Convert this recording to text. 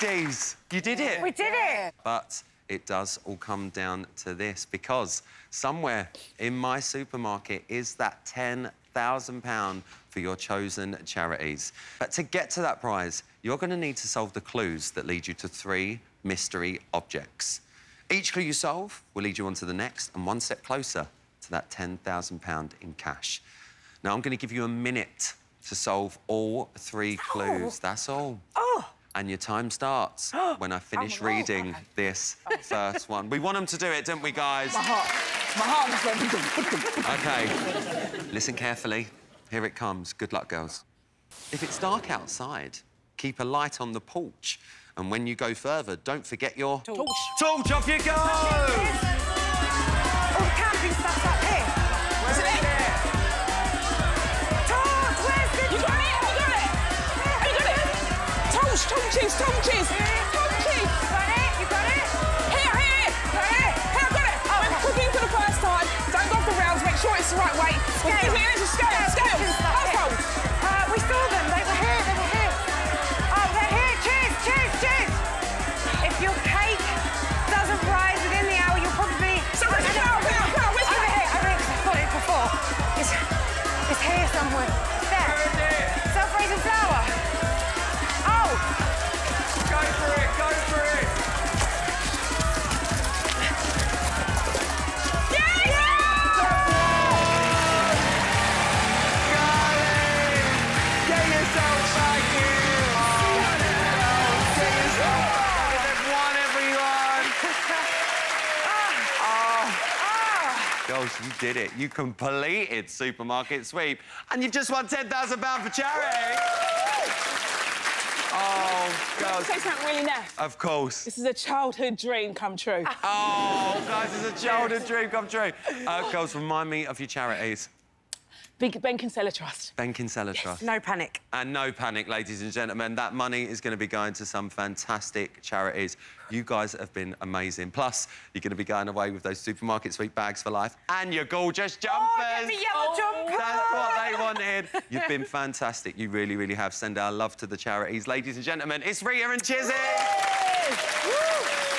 ladies, you did it. We did it. But it does all come down to this, because somewhere in my supermarket is that £10,000 for your chosen charities. But to get to that prize, you're going to need to solve the clues that lead you to 3 mystery objects. Each clue you solve will lead you on to the next and one step closer to that £10,000 in cash. Now, I'm going to give you a minute to solve all 3 clues. That's all. Oh. And your time starts when I finish reading this first one. We want them to do it, don't we, guys? My heart just went... OK. Listen carefully. Here it comes. Good luck, girls. If it's dark outside, keep a light on the porch. And when you go further, don't forget your... Torch. Torch, off you go! All the camping stuff's up here. Where's it? Torch, where's the... You got it! You got it! Have you got it? Torches! Torches! Torches. Got it? You got it? Here! Got it? Here, I got it! Oh, I'm cooking for the first time. Don't go off the rails. Make sure it's the right weight. Scale. Scale. Household. We saw them. They were here. Oh, they're here. Cheers. If your cake doesn't rise within the hour, you'll probably... So where's the flour? Where's Over here. I've got it before. It's here somewhere. It's there. Self-raising flour. Oh! Go for it! Girls, you did it. You completed Supermarket Sweep. And you've just won £10,000 for charity. Oh, girls. Say something really nice. Of course. This is a childhood dream come true. Oh, guys, it's a childhood dream come true. Girls, remind me of your charities. Big Ben Kinsella Trust. Ben Kinsella Trust. No panic. And no panic, ladies and gentlemen. That money is going to be going to some fantastic charities. You guys have been amazing. Plus, you're going to be going away with those Supermarket Sweep bags for life and your gorgeous jumpers. Oh, get the yellow jumper. That's what they wanted. You've been fantastic. You really, really have. Send our love to the charities. Ladies and gentlemen, it's Rita and Chizzy.